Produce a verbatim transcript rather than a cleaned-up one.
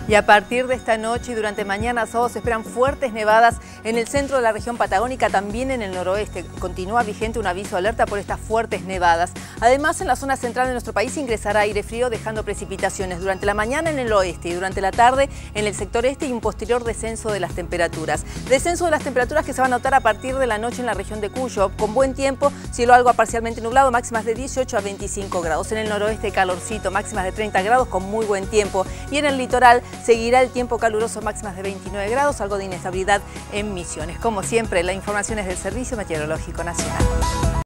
Y a partir de esta noche y durante mañana sábado se esperan fuertes nevadas en el centro de la región patagónica, también en el noroeste. Continúa vigente un aviso de alerta por estas fuertes nevadas. Además, en la zona central de nuestro país ingresará aire frío dejando precipitaciones durante la mañana en el oeste y durante la tarde en el sector este y un posterior descenso de las temperaturas. Descenso de las temperaturas que se va a notar a partir de la noche en la región de Cuyo, con buen tiempo, cielo algo parcialmente nublado, máximas de dieciocho a veinticinco grados. En el noroeste calorcito, máximas de treinta grados con muy buen tiempo. Y en el litoral seguirá el tiempo caluroso, máximas de veintinueve grados, algo de inestabilidad en Misiones. Como siempre, la información es del Servicio Meteorológico Nacional.